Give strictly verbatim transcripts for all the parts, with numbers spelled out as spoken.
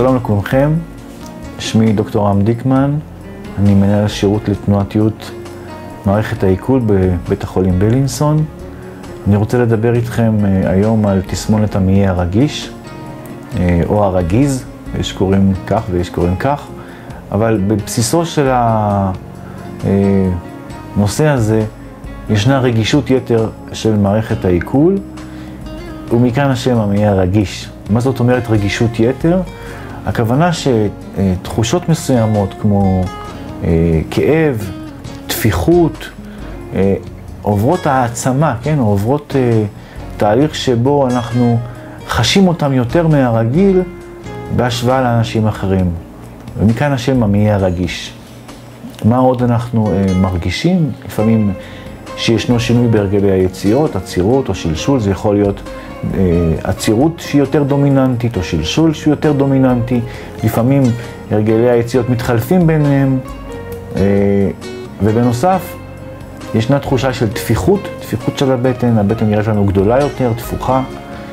שלום לכולכם, שמי דוקטור רם דיקמן, אני מנהל השירות לתנועתיות מערכת העיכול בבית החולים בילינסון. אני רוצה לדבר איתכם היום על תסמונת המעי הרגיש, או הרגיז, יש קוראים כך ויש קוראים כך, אבל בבסיסו של הנושא הזה ישנה רגישות יתר של מערכת העיכול, ומכאן השם המעי הרגיש. מה זאת אומרת רגישות יתר? הכוונה שתחושות מסוימות כמו אה, כאב, תפיחות, אה, עוברות העצמה, כן? עוברות אה, תהליך שבו אנחנו חשים אותם יותר מהרגיל בהשוואה לאנשים אחרים. ומכאן השם המעי הרגיש. מה עוד אנחנו אה, מרגישים? לפעמים שישנו שינוי בהרגלי היציאות, עצירות או שלשול, זה יכול להיות עצירות שהיא יותר דומיננטית או שלשול שהוא יותר דומיננטי. לפעמים הרגלי היציאות מתחלפים ביניהם, ובנוסף ישנה תחושה של תפיחות, תפיחות של הבטן, הבטן נראית לנו גדולה יותר, תפוחה,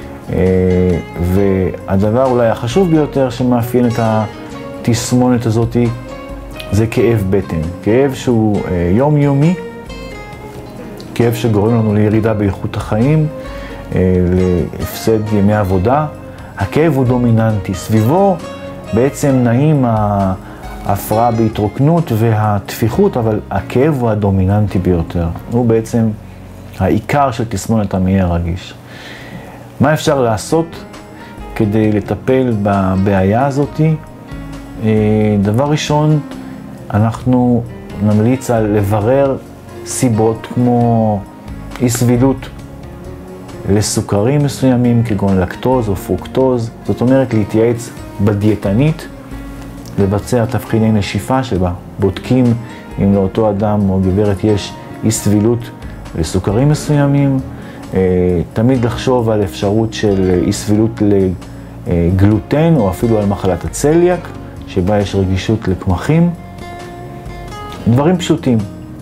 והדבר אולי החשוב ביותר שמאפיין את התסמונת הזאת זה כאב בטן, כאב שהוא יומיומי, כאב שגורם לנו לירידה באיכות החיים, להפסד ימי עבודה. הכאב הוא דומיננטי, סביבו בעצם נעים ההפרעה בהתרוקנות והתפיחות, אבל הכאב הוא הדומיננטי ביותר, הוא בעצם העיקר של תסמונת המעי הרגיש. מה אפשר לעשות כדי לטפל בבעיה הזאת? דבר ראשון, אנחנו נמליץ על לברר סיבות כמו אי סבילות לסוכרים מסוימים כגון לקטוז או פרוקטוז, זאת אומרת להתייעץ בדיאטנית, לבצע תבחיני נשיפה שבה בודקים אם לאותו אדם או גברת יש אי סבילות לסוכרים מסוימים, תמיד לחשוב על אפשרות של אי סבילות לגלוטן או אפילו על מחלת הצליאק שבה יש רגישות לקמחים, דברים פשוטים.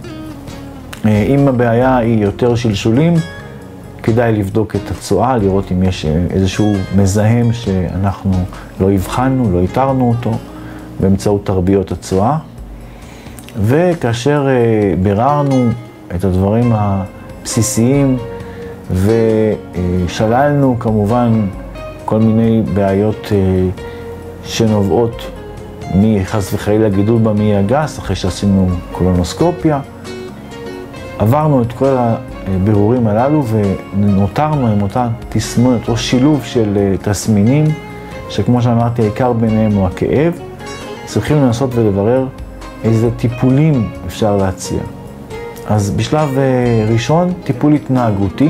אם הבעיה היא יותר שלשולים, כדאי לבדוק את הצואה, לראות אם יש איזשהו מזהם שאנחנו לא הבחנו, לא איתרנו אותו, באמצעות תרביות הצואה. וכאשר ביררנו את הדברים הבסיסיים ושללנו כמובן כל מיני בעיות שנובעות מחס וחלילה גידול במעי הגס, אחרי שעשינו קולונוסקופיה, עברנו את כל הבירורים הללו ונותרנו עם אותה תסמונת או שילוב של תסמינים, שכמו שאמרתי העיקר ביניהם הוא הכאב. צריכים לנסות ולברר איזה טיפולים אפשר להציע. אז בשלב ראשון טיפול התנהגותי,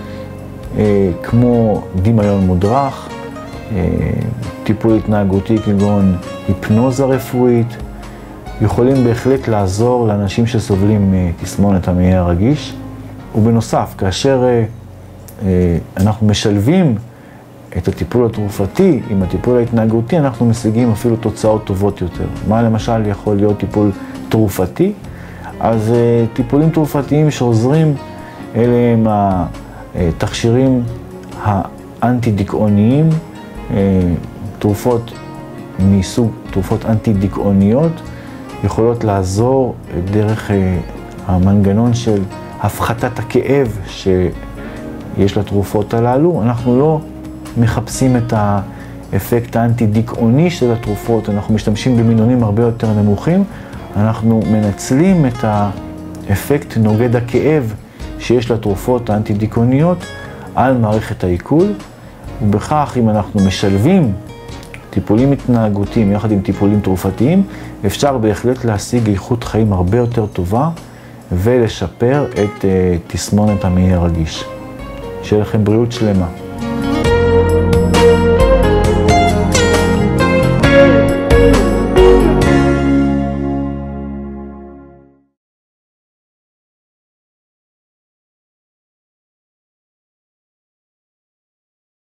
כמו דמיון מודרך, טיפול התנהגותי כגון היפנוזה רפואית, יכולים בהחלט לעזור לאנשים שסובלים מתסמונת המעי הרגיש. ובנוסף, כאשר אנחנו משלבים את הטיפול התרופתי עם הטיפול ההתנהגותי, אנחנו משיגים אפילו תוצאות טובות יותר. מה למשל יכול להיות טיפול תרופתי? אז טיפולים תרופתיים שעוזרים אלה הם התכשירים האנטי-דיכאוניים, תרופות מסוג תרופות אנטי-דיכאוניות, יכולות לעזור דרך המנגנון של הפחתת הכאב שיש לתרופות הללו. אנחנו לא מחפשים את האפקט האנטי-דיכאוני של התרופות, אנחנו משתמשים במינונים הרבה יותר נמוכים, אנחנו מנצלים את האפקט נוגד הכאב שיש לתרופות האנטי-דיכאוניות על מערכת העיכול, ובכך אם אנחנו משלבים טיפולים התנהגותיים יחד עם טיפולים תרופתיים, אפשר בהחלט להשיג איכות חיים הרבה יותר טובה ולשפר את uh, תסמונת המעי הרגיש. שיהיה לכם בריאות שלמה.